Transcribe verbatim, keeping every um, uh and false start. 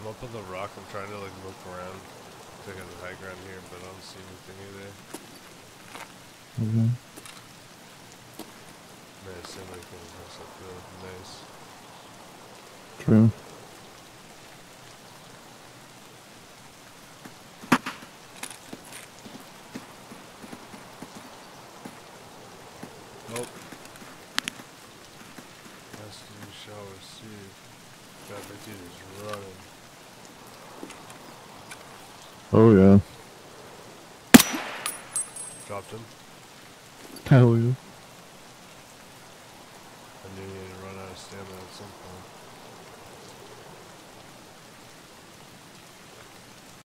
up on the rock. I'm trying to like look around. Check out the high ground here, but I don't see anything either. Okay. Nice, I like those. That's like really nice. True. Nope. Last you shall receive. God, that dude is running. Oh yeah. Dropped him. Hell yeah.